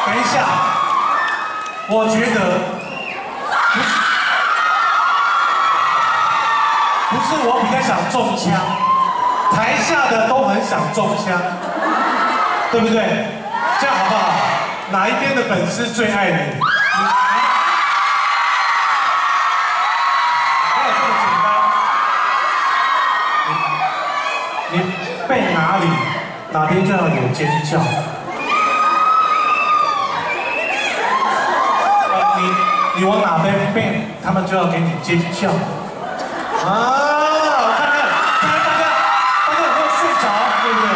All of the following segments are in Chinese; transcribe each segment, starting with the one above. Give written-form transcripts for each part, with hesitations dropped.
等一下，我觉得不是我比较想中枪，台下的都很想中枪，对不对？这样好不好？哪一边的粉丝最爱你？没有这么简单，你背哪里，哪边就要有尖叫。你往哪边背，他们就要给你尖叫。啊，我看大家有没有睡着，对不对？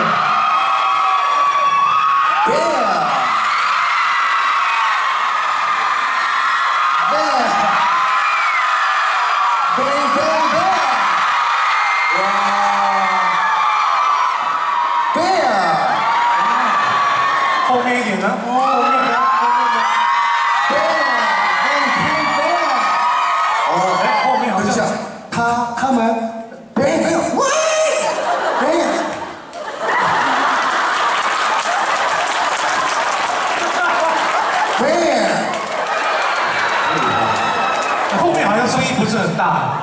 后面一点呢？后面呢？后面好像他们没有喂，没有。 后面好像声音不是很大。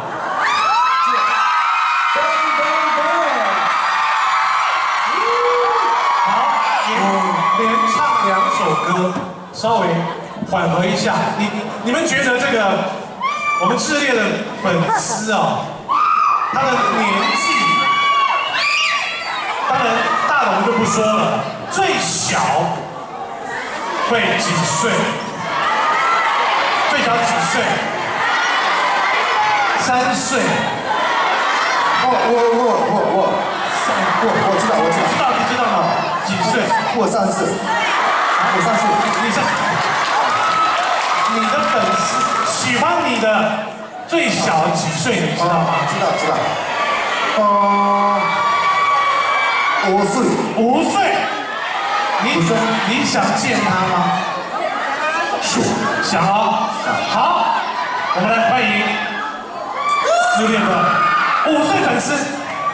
好，连唱2首歌，稍微缓和一下。你们觉得这个我们炽烈的粉丝啊，他的年纪，当然大的我们就不说了，最小会几岁？最小几岁？3岁。 我知道， 你知道吗？几岁？ 我3岁， 你的粉丝喜欢你的最小几岁？你知道吗？ 知道。5岁。 5岁。你想见他吗？想哦。好，我们来欢迎热烈的5岁粉丝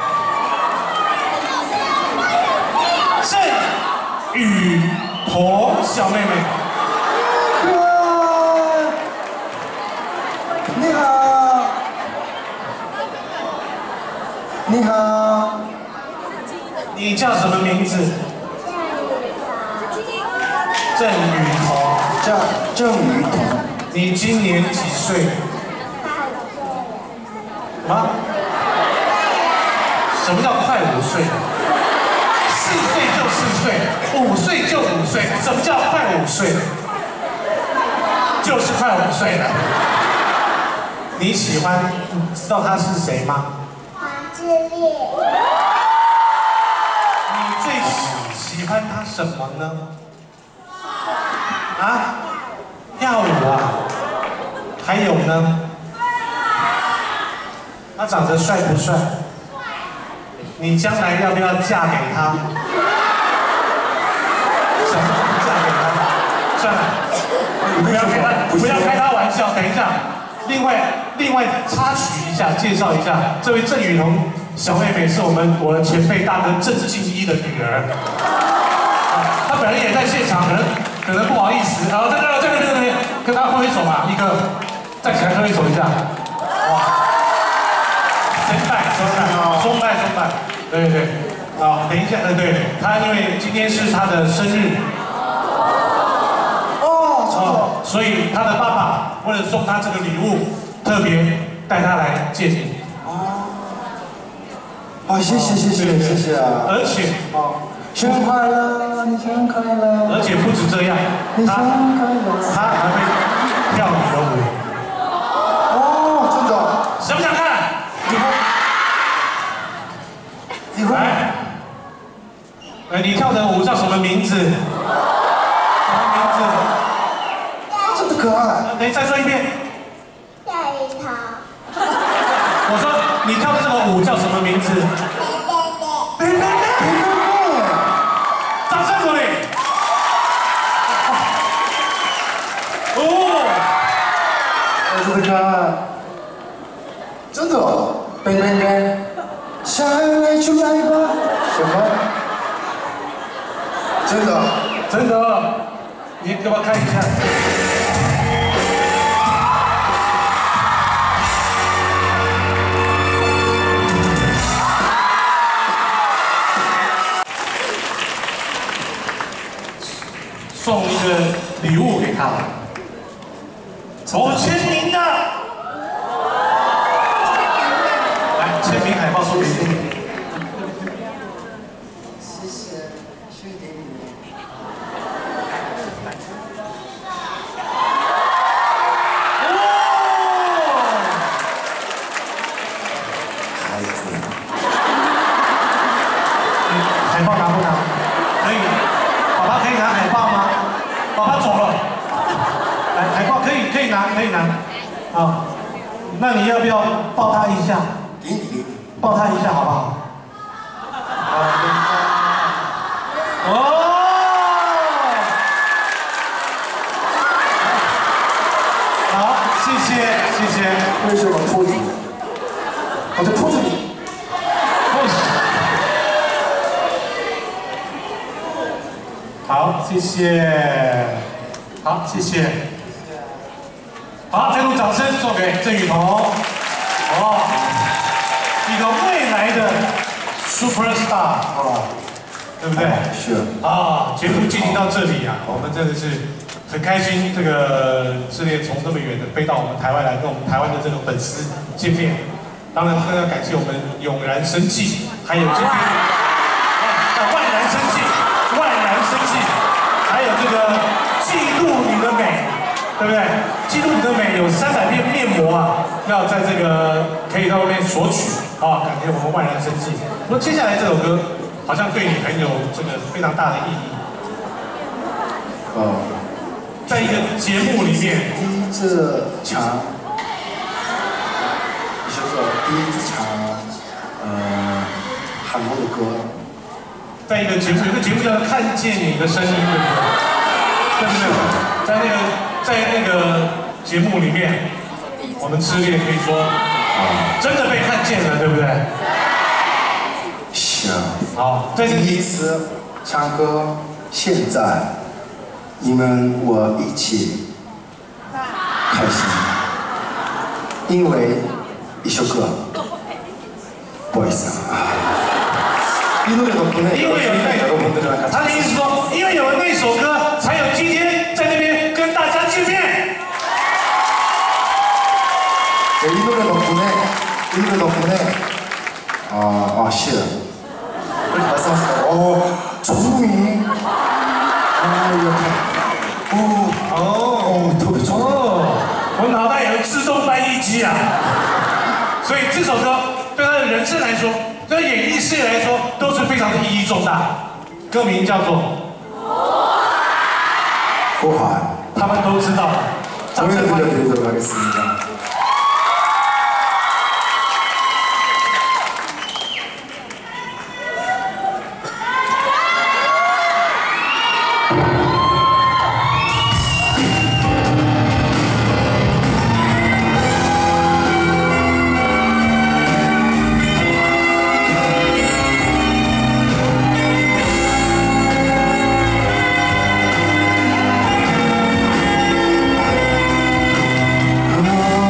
郑雨桐小妹妹。 你好。 你叫什么名字？郑雨桐。 郑雨桐。 你今年几岁？啊？什么叫快5岁？4岁就4岁，5岁就5岁。什么叫快5岁？就是快5岁了。你喜欢？你知道他是谁吗？ 黄致列。 你最喜欢他什么呢？啊？跳舞啊？还有呢？他长得帅不帅？你将来要不要嫁给他？想不嫁给他？算了，不要开他玩笑。等一下，另外插曲一下，介绍一下，这位郑雨桐小妹妹是我的前辈大哥郑敬一的女儿。她本人也在现场，可能不好意思，然后在那边跟她挥手嘛，一个站起来挥手一下，哇，松拜，对，好，等一下，对，她因为今天是她的生日，所以她的爸爸为了送她这个礼物，特别带她来见你。 谢谢啊！ 而且， 生日快乐，你生日快乐！ 而且不止这样，他还会跳你的舞。 真的？ 想不想看？ 你会？ 来，你跳的舞叫什么名字？ 真的可爱。 你再说一遍。 跳一套。 我说你跳的这个舞叫什么名字？掌声鼓励。 这个可爱。真的？下来就来吧。什么？真的？ 你给我看一下。送一个礼物给他，我签名的。来，签名海报送给你。 海报拿不拿？可以，爸爸可以拿海报吗？爸爸走了。来，海报可以拿，可以拿。啊，那你要不要抱他一下？ 给你， 抱他一下好不好？哦。好，谢谢。 为什么兔子？我在兔子里。 好，谢谢。好，谢谢。好，这种掌声送给郑雨桐。哦，一个未来的 super star， 好吧？对不对？ 是。 啊，节目进行到这里啊，我们真的是很开心。这个志烈从这么远的飞到我们台湾来，跟我们台湾的这个粉丝见面。当然，更要感谢我们永燃生技，还有今天万燃生技。 万燃生气，还有这个记录你的美，对不对？记录你的美有300片面膜啊，要在这个可以在外面索取啊。感谢我们万燃生气。那接下来这首歌好像对你很有这个非常大的意义。在一个节目里面， 第一次唱，第一次唱，韩国的歌。 在一个节目，有个节目叫做《看见你的声音》，对不对？在那个节目里面，我们志烈可以说，真的被看见了，对不对？ 是。 好， 第一次唱歌，现在你们我一起开心，因为一首歌，不好意思啊。 因为有那， 他的意思说，因为有了那首歌，才有今天在那边跟大家见面。 이 노래 덕분에, 씨, 그렇게 말씀하시더라고요. 조미, 이렇게,特别重。 我脑袋有自动翻译机啊，所以这首歌对他的人生来说。 对演艺事业来说都是非常的意义重大。歌名叫做《 国海》， 他们都知道。掌声欢迎。 Oh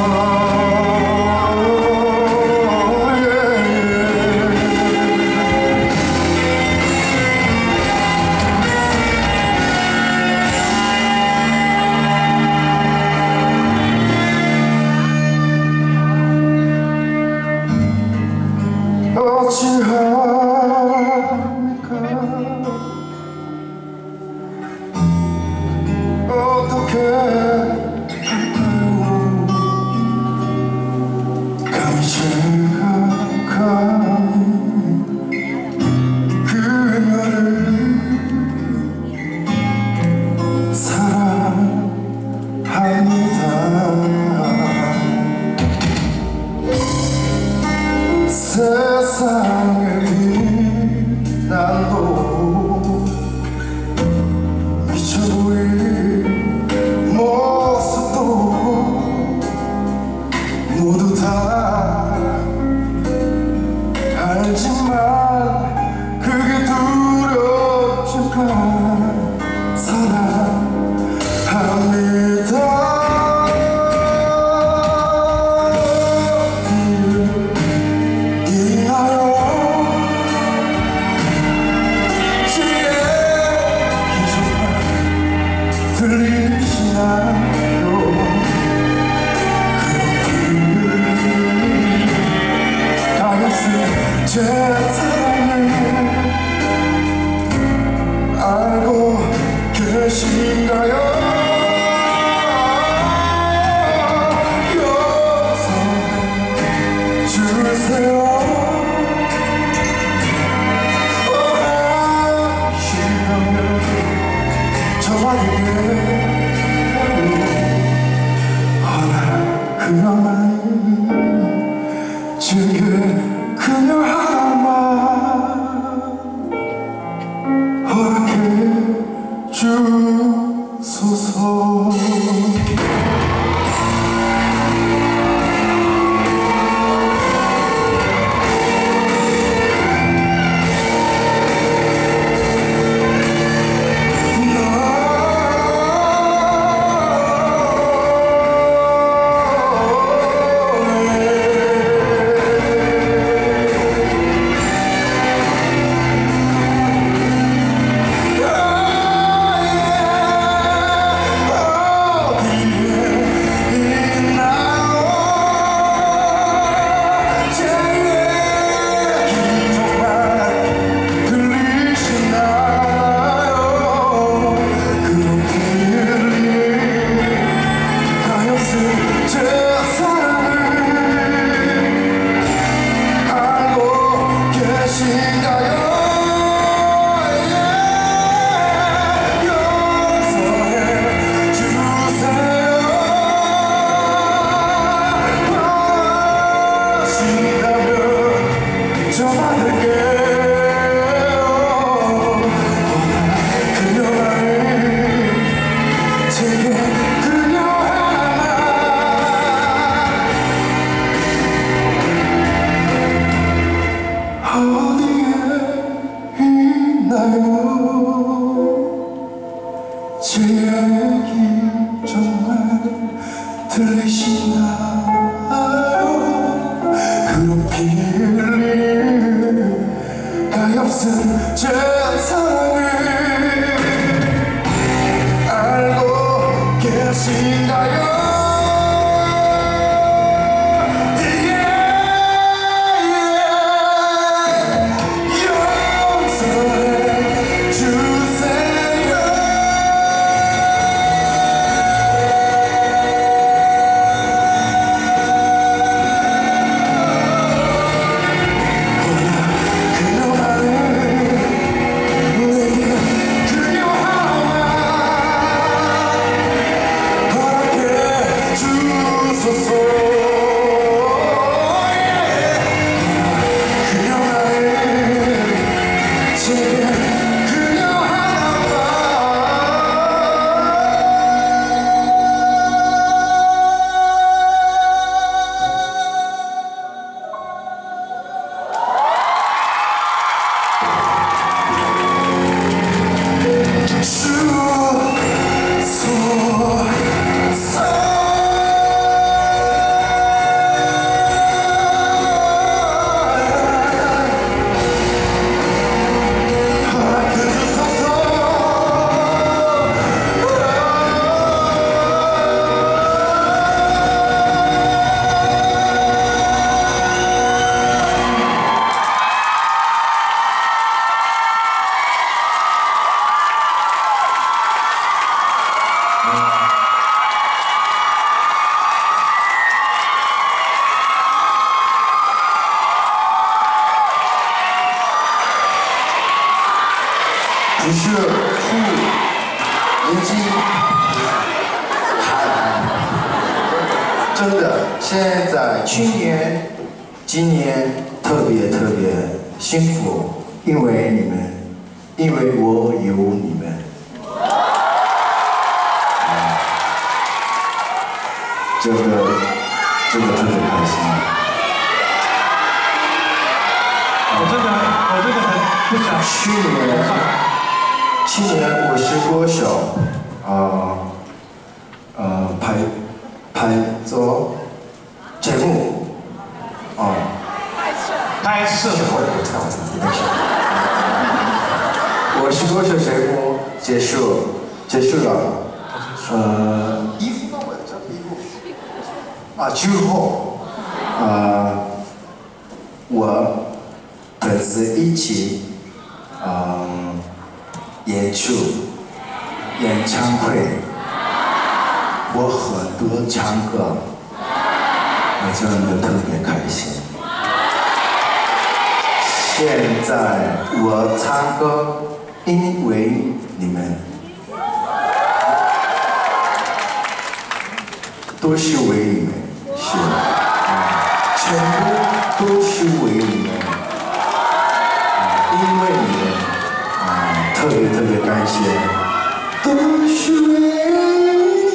그녀 마음 제게 그녀 하나만 허락해 주소서. 제 얘기 정말 들리시나요? 그런 필리 가엾은 제 사랑을 알고 계신가요?不是富年纪还真的，现在今年特别幸福，因为你们，因为我有你们。这个特别开心。 我真的很不想。 去年我是歌手，拍做节目， 拍摄。 我是歌手节目结束了，衣服呢？我这衣服之后，我粉丝一起，演唱会，我很多唱歌，我真的特别开心。现在我唱歌，因为你们， 都是为你们，是，全部都是为你们，因为你们，特别感谢，都是为你，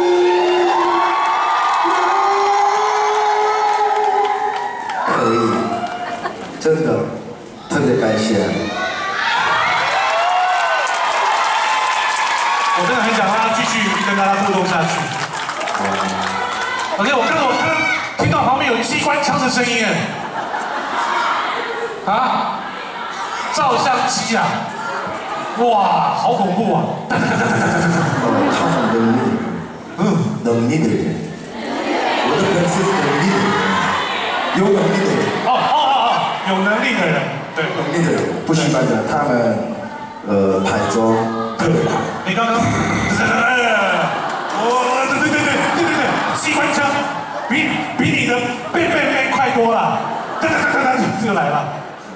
可以，真的特别感谢。 我真的很想让他继续跟大家互动下去。而且我听到旁边有机关枪的声音哎，啊，照相机啊，哇，好恐怖啊！ 他们能力的人，我的粉丝能力的人，有能力的人。 有能力的人，对， 能力的人，不喜欢的，他们拍照特别快。 你刚刚，对，机关枪比你的倍快多了，这个来了，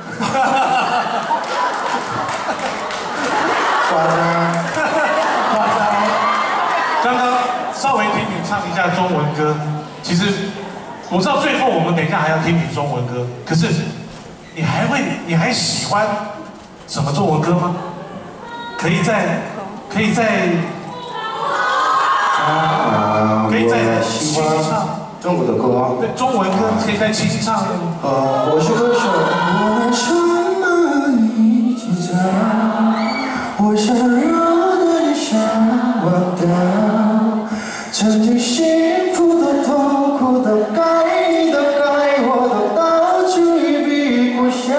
夸张。 刚刚稍微听你唱一下中文歌，其实我知道最后我们等一下还要听你中文歌，可是你还喜欢什么中文歌吗？可以在清唱中国的歌， 对，中文歌可以在清唱。 我是歌手，我拿什么你记着？我想让你想忘掉，曾经幸福的、痛苦的、该你的、该我的，到处一笔不下。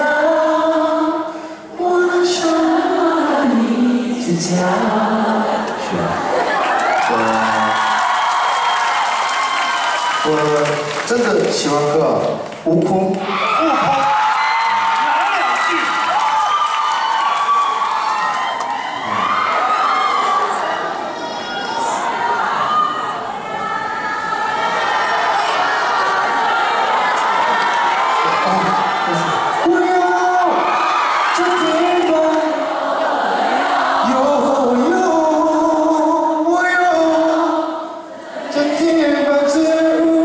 我拿什么你记着？我真的喜欢个悟空。 哪两句？ 我要这地方，我要这地方自如。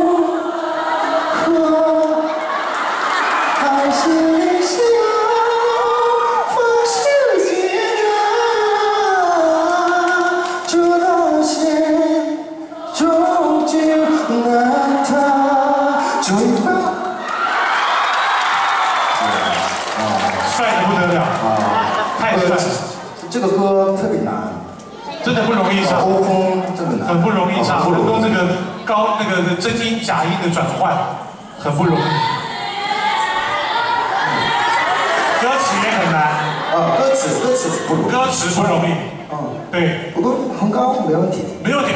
还是你想放弃自我，这道线终究难逃。终于帅得不得了太帅了！ 这个歌特别难， 真的不容易唱， 欧空真的难， 很不容易唱，很多这个真音假音的转换，很不容易。歌词也很难， 歌词不容易， 歌词不容易。对， 不过很高没问题。 没有点。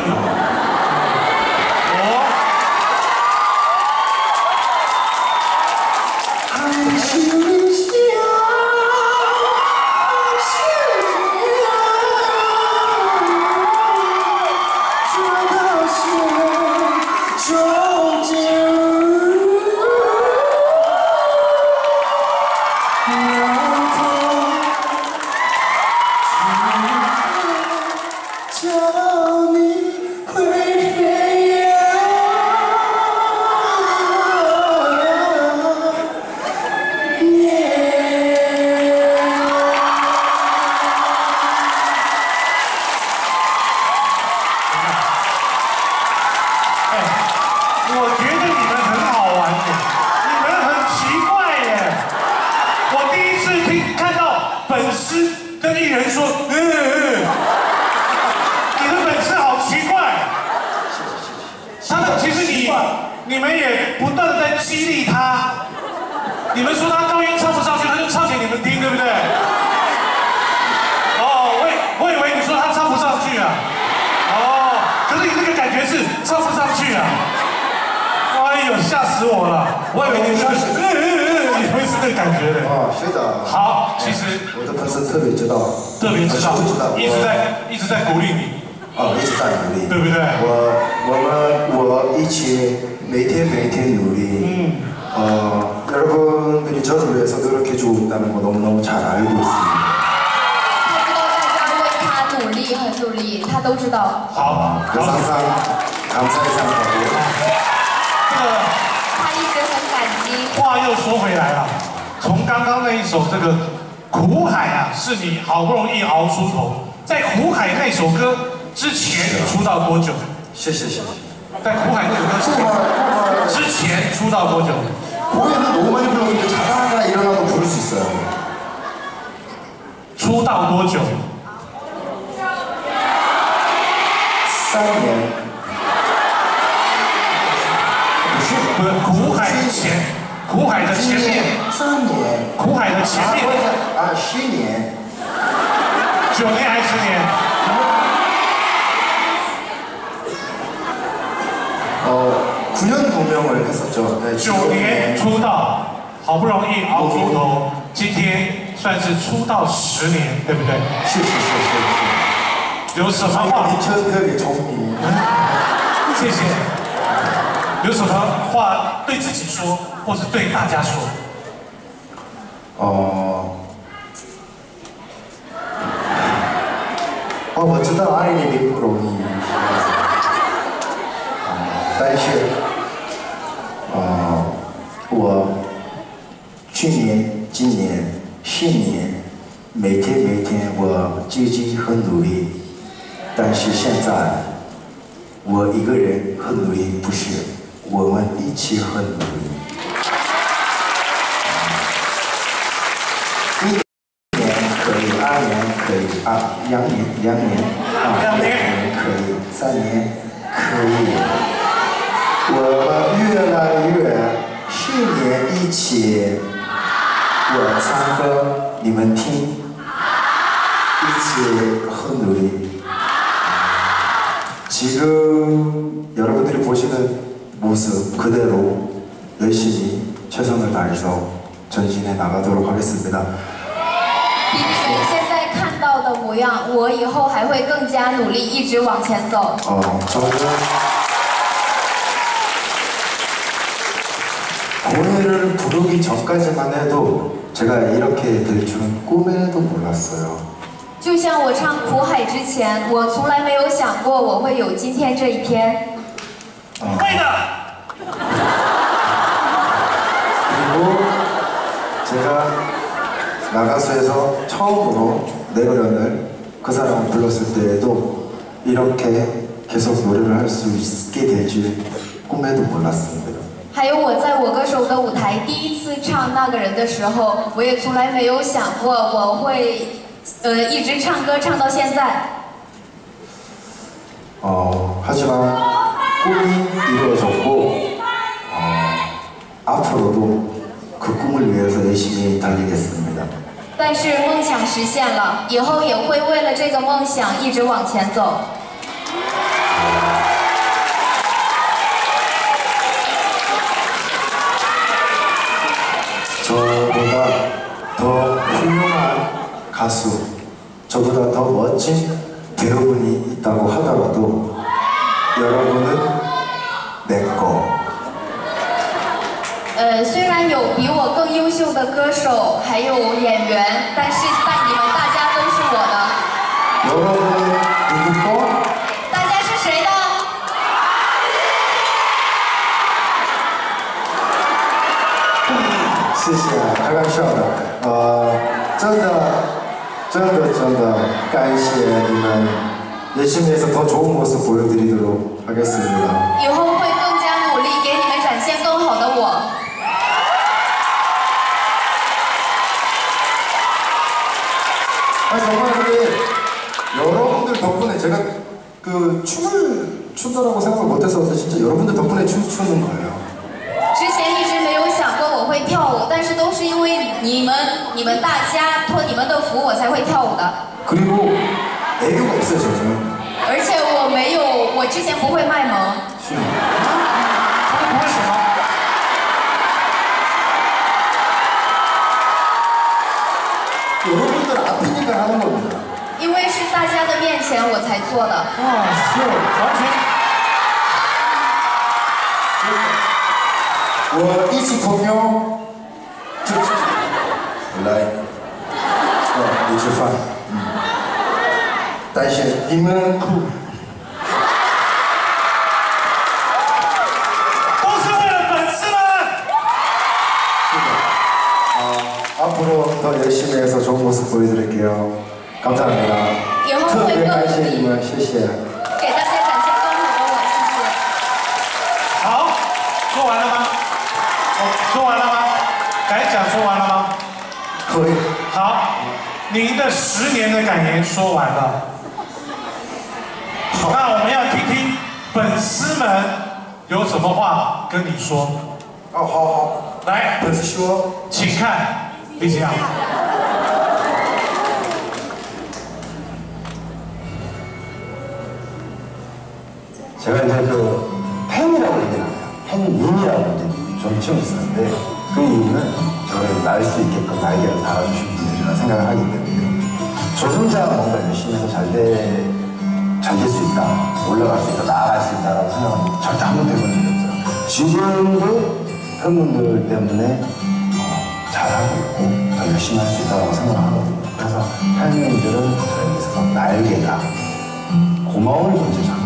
还是你想放弃这道线终究难逃。叫你会飞呀， 我觉得你们很好玩耶，你们很奇怪耶。我第一次看到粉丝跟艺人说，你的粉丝好奇怪。他们其实你们也不断的在激励他。你们说他高音唱不上去，他就唱给你们听，对不对？我以为你说他唱不上去啊。可是你那个感觉是唱不上去啊。哎呦，吓死我了！我以为你会是那个感觉的。 是的。 好，其实我的粉丝特别知道， 一直在鼓励你。 一直在努力， 对不对？ 我一起每天努力。여러분들이 저를 위해서 노력해주고 있다는 거 너무너무 잘 알고 있습니다. 大家为他努力， 力，很努力，他都知道。 好， 항상 감사해생각하고 这个他一直很感激。 话又说回来了，从刚刚那一首这个苦海啊，是你好不容易熬出头。在苦海那首歌之前，你出道多久？ 谢谢。 在苦海那首歌之前出道多久？ 공연을 너무 많이 불렀는데 자다가 일어나도 부를 수 있어요. 出道多久 3年。 不是苦海前，苦海的前面。 3年。 苦海的前面。 啊，10年。 9年还是10年？ 9년 무명을 했었죠. 네, 9年出道，好不容易熬出头，今天算是出道10年，对不对？ 是。 有什么话？ 你特别聪明。 谢谢。有什么话对自己说，或是对大家说？ 我知道爱你并不容易。但是，我去年、今年、10年，每天我自己很努力，但是现在我一个人很努力，不是，我们一起很努力。1年可以，2年可以，2年可以，3年可以。 我们越来越10年一起，我唱歌，你们听，一起很努力。 지금 여러분들이 보시는 모습 그대로 열심히 최선을 다해서 전진해 나가도록 하겠습니다. 比你们现在看到的模样，我以后还会更加努力，一直往前走。 저는 공연을 부르기 전까지만 해도 제가 이렇게 될 줄은 꿈에도 몰랐어요. 就像我唱《苦海》之前，我从来没有想过我会有今天这一天。 会的。 그리고 제가 나가수에서 처음으로 내 노래를 그 사람을 불렀을 때에도 이렇게 계속 노래를 할 수 있게 될 줄 꿈에도 몰랐습니다. 还有我在我歌手的舞台第一次唱那个人的时候，我也从来没有想过我会一直唱歌唱到现在。 하지만 꿈이 이루어졌고 앞으로도 그 꿈을 위해서 열심히 달리겠습니다. 但是梦想实现了，以后也会为了这个梦想一直往前走。 저보다 더 훌륭한 가수, 저보다 더 멋진 배우분이 있다고 하더라도 여러분은 내 거. 虽然有比我更优秀的歌手，还有演员，但你们大家都是我的。 여러분은 누구 거? 大家是谁的？ 谢谢，开玩笑的。真的感谢你们 열심히 해서 더 좋은 모습 보여드리도록 하겠습니다. 以后会更加努力，给你们展现更好的我。 정말 근데 여러분들 덕분에 제가 그 춤을 춘다라고 생각을 못했었는데 진짜 여러분들 덕분에 춤추는 거예요. 之前一直没有想过我会跳舞，但是都是因为你们大家托你们的福，我才会跳舞的。 그리고 애교가 없어요 저는. 而且我之前不会卖萌。 不会什么？ 여러분들 앞이니까 하는 겁니다. 因为是大家的面前我才做的。 哇，是完全。 我一起朋友来，你吃饭。 但是你们哭。 앞으로 더 열심히 해서 좋은 모습 보여드릴게요. 감사합니다. 특别感谢你们，谢谢。 给大家展现更好的我，谢谢。 好，说完了吗？说完了吗？该讲说完了吗？ 可以。 好，您的10年的感言说完了。好，那我们要听听粉丝们有什么话跟你说。 哦，好， 来， 粉丝说， 请看。 李子阳， 제가 이제 그 팬이라고 얘기하나요? 팬님이라고 이제 존칭을 쓰는데 그 이유는 저를 날 수 있게끔 날개를 달아주신 분들이라 생각을 하기 때문에 조선자 뭔가 열심히 해서 잘 될 수 있다, 올라갈 수 있다, 나아갈 수 있다라고 생각하는 절대 한 번도 해본 적이 없어요. 지금도 팬분들 때문에 잘하고 있고 더 열심히 할 수 있다고 생각을 하거든요. 그래서 팬님들은 저에게 있어서 날개다, 고마운 존재잖아요.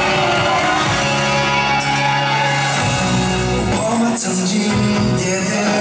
曾经跌跌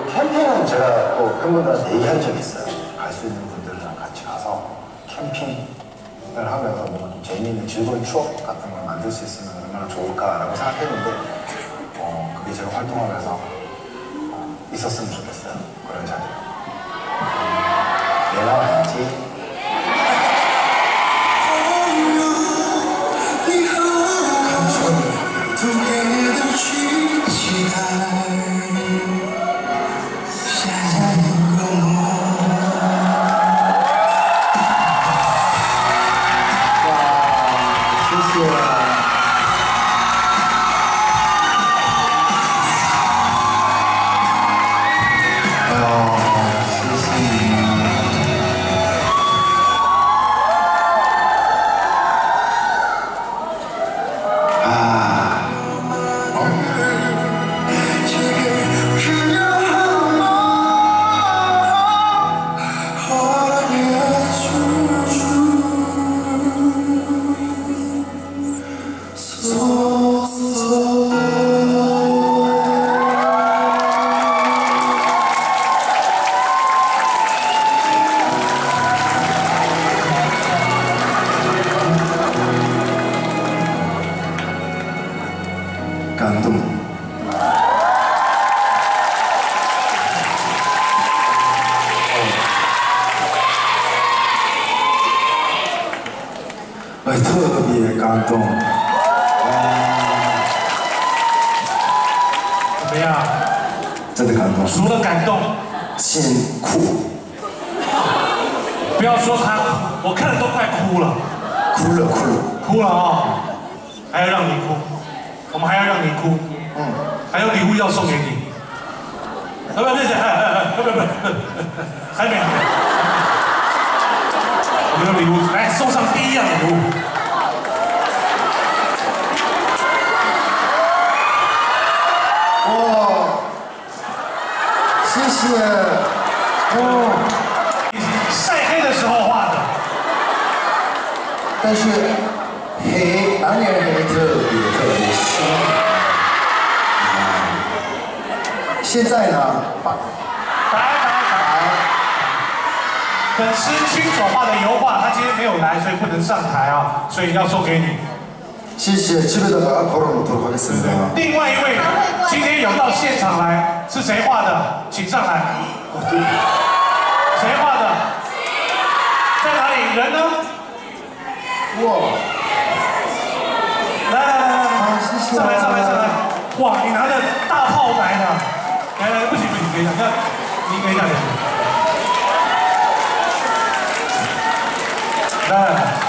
캠핑은 제가 뭐 팬분들한테 얘기한 적이 있어요. 갈 수 있는 분들이랑 같이 가서 캠핑을 하면서 뭔가 좀 재미있는 즐거운 추억 같은 걸 만들 수 있으면 얼마나 좋을까라고 생각했는데 그게 제가 활동하면서 있었으면 좋겠어요. 그런 자리. 내가 와야지.感动。特别感动。 怎么样？ 真的感动。 除了感动， 先哭。 不要说他，我看了都快哭了。 哭了，哭了， 哭了啊！还要让你哭，我们还要让你哭。还有礼物要送给你。不，还没。我们的礼物来送上第一样礼物。 哇，谢谢。 晒黑的时候画的。 但是黑，当年黑特别深。现在呢，白。本师亲手画的油画，他今天没有来，所以不能上台啊，所以要送给你。谢谢，집에다가걸어놓도록하겠습니다。另外一位今天有到现场来，是谁画的？请上来。谁画的？在哪里？人呢？哇！来，上来！哇，你拿着大炮来的！来，不行，等一下，你等一下。来，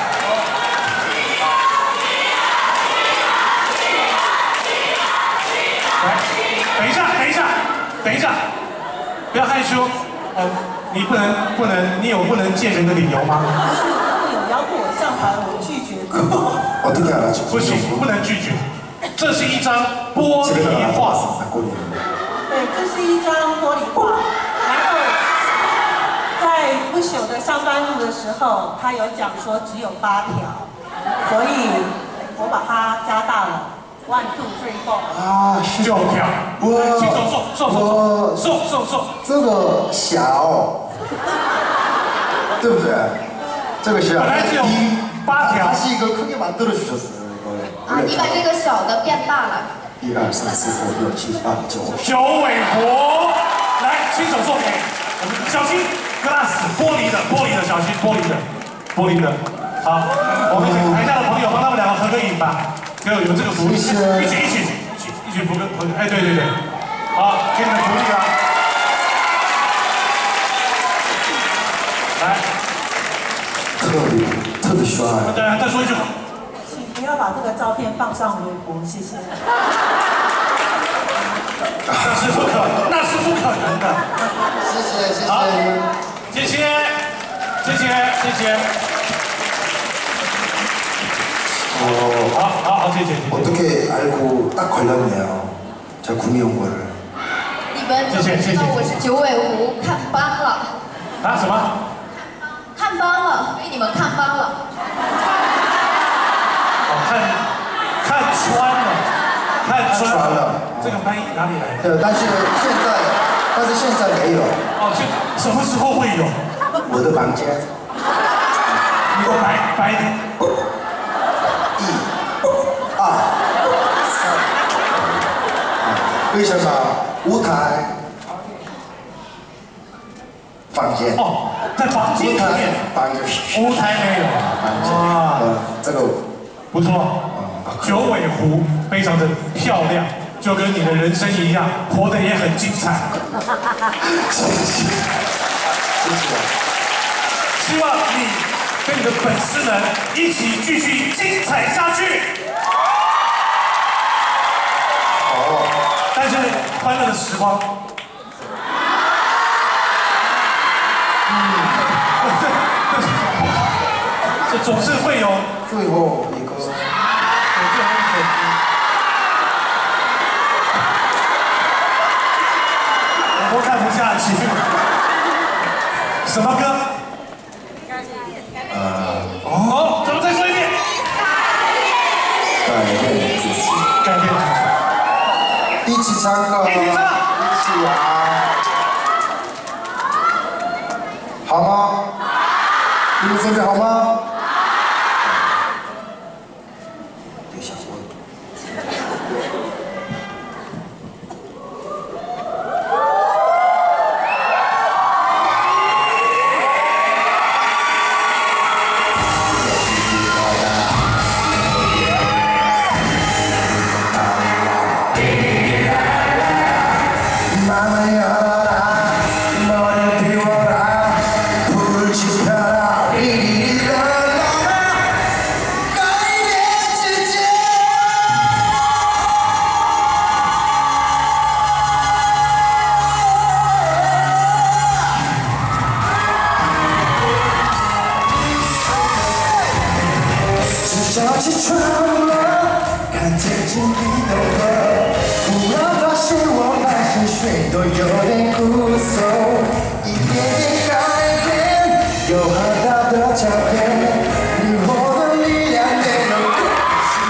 等一下，不要害羞。你不能，你有不能见人的理由吗？ 有邀过我上台，我拒绝过。 不行，不能拒绝。这是一张玻璃画。 对，这是一张玻璃画。然后在不朽的上班路的时候，他有讲说只有8条，所以我把它加大了。1、2、3、4。 啊，9条。 哇！亲手送。 这个小，对不对？这个小。 本来只有8条。 它是一个크게 만들어주셨어요 이거。 你把这个小的变大了。 1、2、3、4、5、6、7、8、9。 九尾狐，来，亲手送给我们，小心 glass 玻璃的，小心玻璃的。好，我们请台下的朋友帮他们两个合个影吧。有这个福利，一起福个，哎，对，好，给你们福利啊！来，特别帅。再说一句。 请不要把这个照片放上微博，谢谢。 那是不可能的。 谢谢。 好，谢谢。好，谢谢。 어떻게 알고 딱 걸렸네요. 제가 구미 온 거를. 你们怎么知道我是九尾狐？看斑了。 啊？什么？ 看斑了，被你们看斑了。 看穿了。这个翻译哪里来的？ 但是现在但是现在没有。 哦，什么时候会有？ 我的房间。 你给我白一点。 1、2、3。为什么舞台？房间。 哦，在房间里面。 房间。 舞台没有。哇， 这个不错。九尾狐非常的漂亮，就跟你的人生一样，活得也很精彩。 谢谢。 希望你跟你的粉丝们一起继续精彩下去。 好。 但是欢乐的时光，这总是会有最后一个。 我都看不下去。什么歌？哦，怎么再说一遍？ 改变自己。 改变自己。 一起唱歌。 一起唱。 一起啊。好吗？你们准备好吗？等一下，起床了，看天气变动了，忽然发现我满身水都有点枯瘦，一点点改变，有很大的转变，你我的力量没有关系，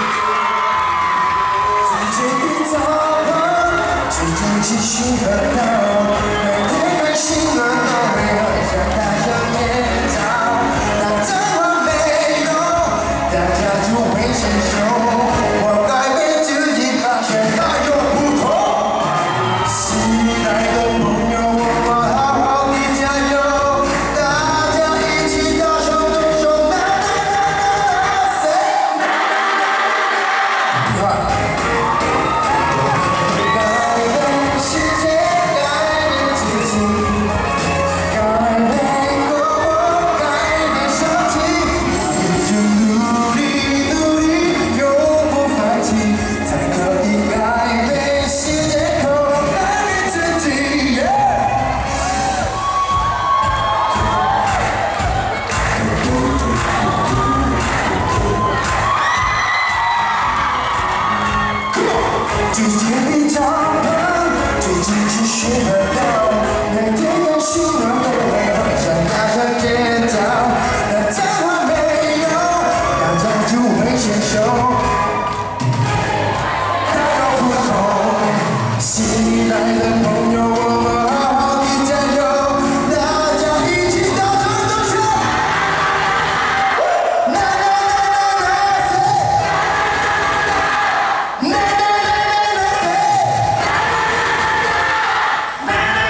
自己比早晚，最终继续奔跑，每天开心了都会很想大声尖叫，但真的没有，大家就会接受，我改变自己，发现它有不同。新一代的朋友，我们好好的加油，大家一起大声地说啦啦啦啦啦 say。改变世界，改变自己，改变过我，改变身体，一直努力努力，永不放弃，才可以改变世界，改变自己。最近比较忙，最近去学得到，每天开心了都会很想大声尖叫，但真的没有，大家就会接受，它有不同。新一代的朋友，我们好好的加油，大家一起大声地说，啦啦啦啦啦 say，啦啦啦啦啦 say。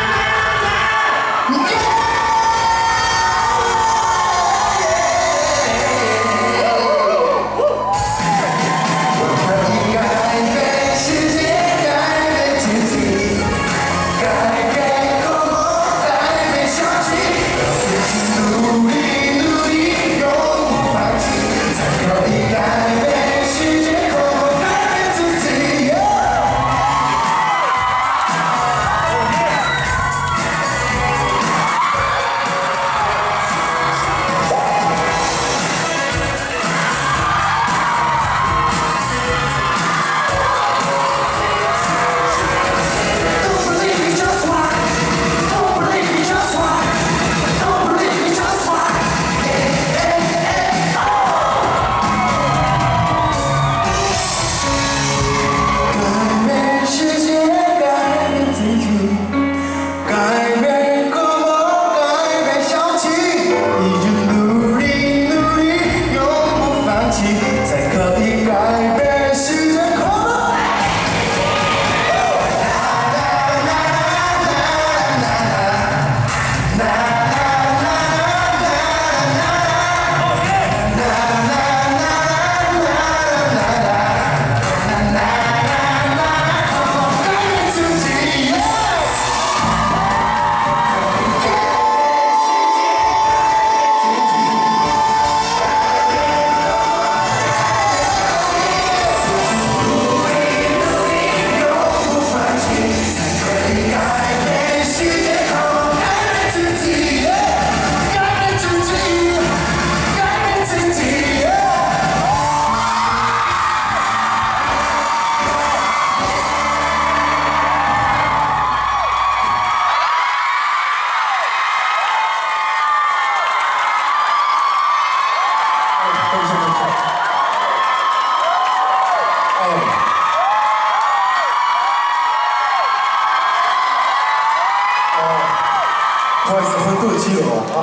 不好意思，很多肌肉啊。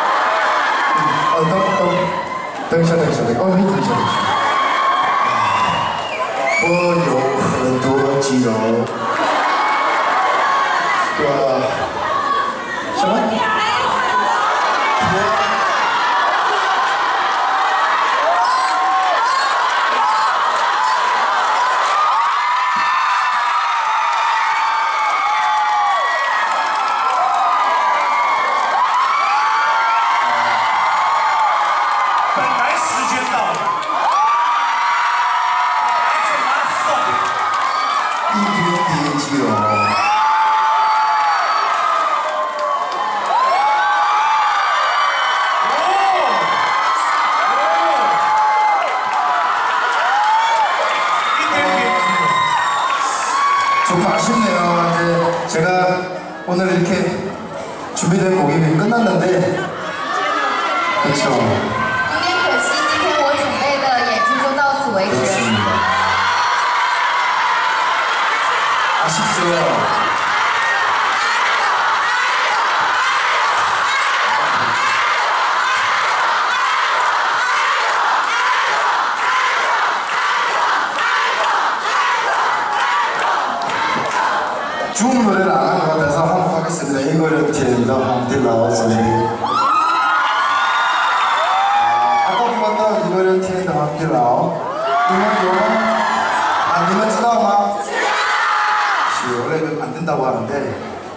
等一下，等一下，等一下。我有很多肌肉。什么？ 本来时间到了，来给他送一点点肌肉。조금 아쉽네요. 이제 제가 오늘 이렇게 준비된 곡이 끝났는데, 그렇죠. 有点可惜，今天我准备的演出就到此为止。 그렇습니다. 아쉽죠. 좋은 노래를 안 한 것 같아서 한번 하겠습니다. 이거를 들린다 한딜라오 소리. 아까 불렀던 이거를 들린다 한딜라오. 니만知道吗? 원래 안 된다고 하는데,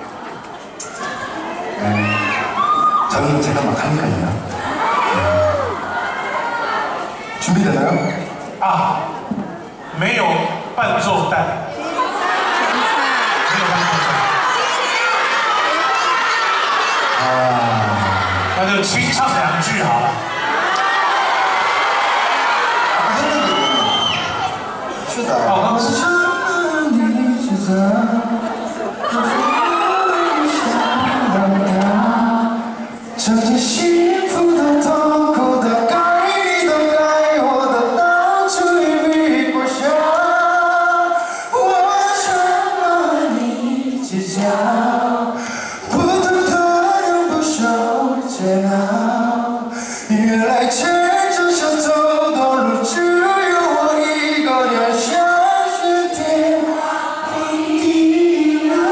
저는 제가 막 하니까요. 준비되나요? 啊，没有伴奏带。 那就清唱2句好了。 是的。 哦， 曾经幸福的、痛苦的、该你的、该我的，当初一笔勾销。我想和你计较，不懂得永不受煎熬。原来牵着手走的路，只有我一个人，像是天荒地老。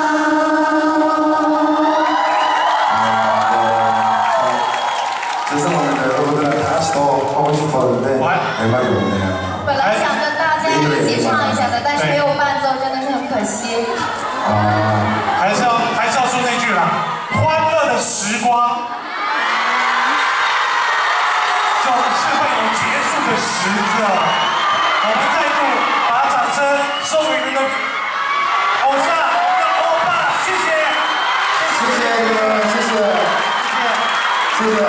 죄송합니다. 여러분들한테 다시 더 하고 싶었는데 말이 없네요. 本来想跟大家一起唱一下的，但是没有伴奏，真的是很可惜。 还是要说那句啦，欢乐的时光总是会有结束的时刻。我们再度把掌声送给你们的偶像，我们的欧巴，谢谢， 谢谢，谢谢，谢谢，谢谢。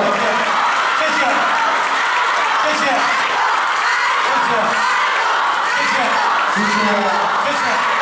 谢谢。